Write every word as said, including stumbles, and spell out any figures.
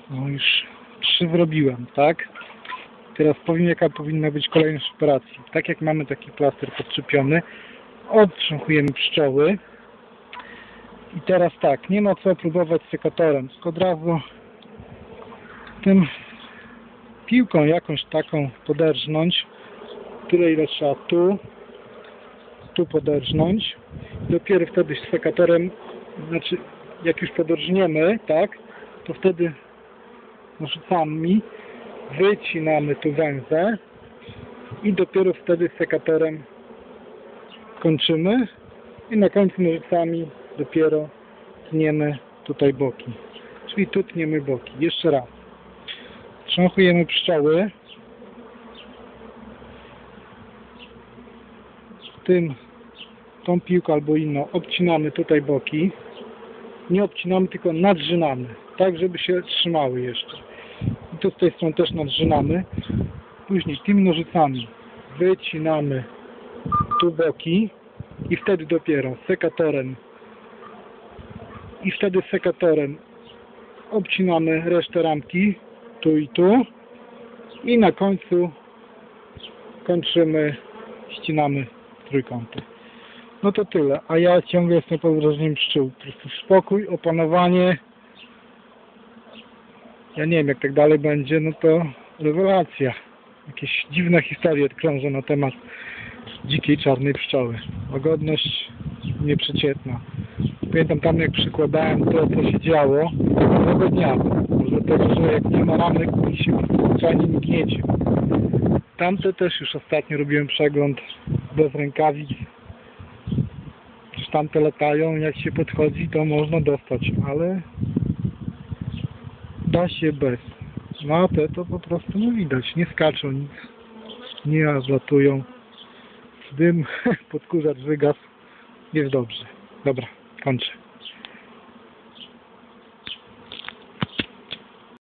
No już trzy zrobiłem, tak? Teraz powiem, jaka powinna być kolejność operacji. Tak jak mamy taki plaster podczepiony, odtrząchujemy pszczoły. I teraz tak, nie ma co próbować sekatorem, tylko od razu tym piłką jakąś taką poderżnąć, tyle ile trzeba tu, tu poderżnąć. Dopiero wtedy z sekatorem, znaczy jak już podrżniemy, tak, to wtedy nożycami wycinamy tu węzę i dopiero wtedy sekatorem kończymy i na końcu nożycami dopiero tniemy tutaj boki. Czyli tu tniemy boki. Jeszcze raz. Trząchujemy pszczoły. Tym, tą piłką albo inną obcinamy tutaj boki. Nie obcinamy, tylko nadrzynamy. Tak, żeby się trzymały jeszcze. I tu z tej strony też nadrzynamy. Później tymi nożycami wycinamy tu boki i wtedy dopiero sekatorem i wtedy sekatorem obcinamy resztę ramki tu i tu i na końcu kończymy, ścinamy trójkąty. No to tyle, a ja ciągle jestem pod wrażeniem pszczół. Po prostu spokój, opanowanie. Ja nie wiem, jak tak dalej będzie, no to rewelacja. Jakieś dziwne historie krążą na temat dzikiej czarnej pszczoły. Łagodność nieprzeciętna. Pamiętam tam, jak przykładałem to, co się działo, tego dnia. Może tego, że jak nie ma ramek, to się zwyczajnie nie gniecie. Tamte też już ostatnio robiłem przegląd bez rękawic. Przecież tamte latają, jak się podchodzi, to można dostać, ale da się bez. No a te to po prostu nie widać, nie skaczą nic, nie latują. Dym, podkurzacz wygasł, jest dobrze. Dobra, kończę.